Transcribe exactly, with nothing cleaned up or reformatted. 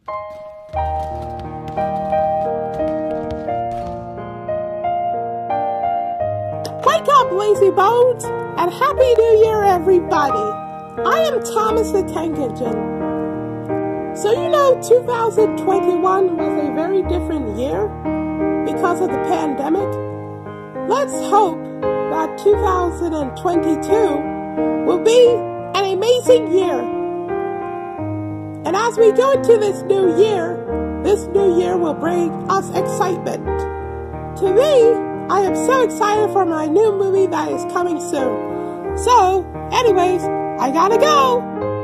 Wake up, lazy bones, and Happy New Year, everybody! I am Thomas the Tank Engine. So you know two thousand twenty-one was a very different year because of the pandemic. Let's hope that two thousand twenty-two will be an amazing year. And as we go into this new year, this new year will bring us excitement. To me, I am so excited for my new movie that is coming soon. So, anyways, I gotta go!